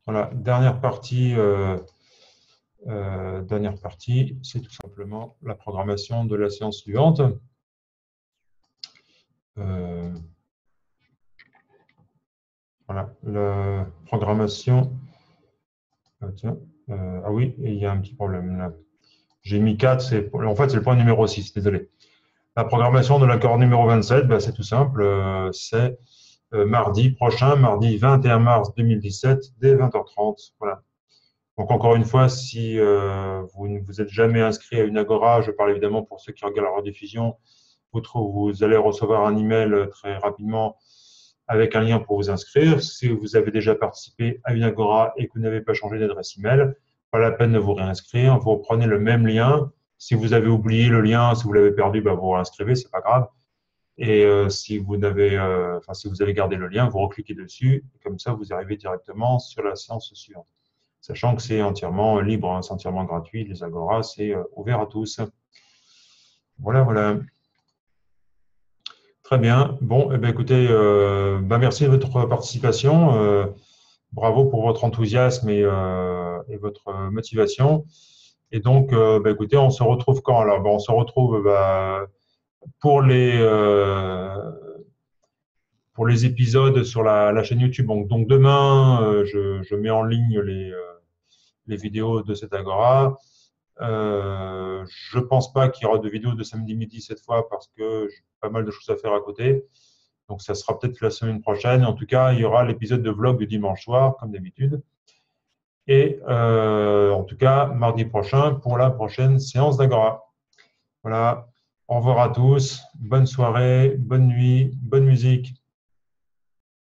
Voilà, dernière partie, c'est tout simplement la programmation de la séance suivante. Voilà, la programmation. Tiens, ah oui, il y a un petit problème là. J'ai mis 4, en fait c'est le point numéro 6, désolé. La programmation de l'accord numéro 27, ben, c'est tout simple, c'est mardi prochain, mardi 21 mars 2017, dès 20h30. Voilà. Donc encore une fois, si vous ne vous êtes jamais inscrit à une Agora, je parle évidemment pour ceux qui regardent la rediffusion, vous allez recevoir un email très rapidement avec un lien pour vous inscrire. Si vous avez déjà participé à une Agora et que vous n'avez pas changé d'adresse email, pas la peine de vous réinscrire. Vous reprenez le même lien. Si vous avez oublié le lien, si vous l'avez perdu, ben vous réinscrivez, c'est pas grave. Et si vous avez gardé le lien, vous recliquez dessus. Et comme ça, vous arrivez directement sur la séance suivante. Sachant que c'est entièrement libre, hein, c'est entièrement gratuit. Les Agora, c'est ouvert à tous. Voilà, voilà. Très bien. Bon, eh bien, écoutez, merci de votre participation. Bravo pour votre enthousiasme et votre motivation. Et donc, écoutez, on se retrouve quand alors? On se retrouve pour pour les épisodes sur la chaîne YouTube. Donc demain, je mets en ligne les vidéos de cette Agora. Je pense pas qu'il y aura de vidéos de samedi midi cette fois parce que j'ai pas mal de choses à faire à côté. Donc, ça sera peut-être la semaine prochaine. En tout cas, il y aura l'épisode de vlog du dimanche soir, comme d'habitude. Et en tout cas, mardi prochain pour la prochaine séance d'Agora. Voilà. Au revoir à tous. Bonne soirée, bonne nuit, bonne musique.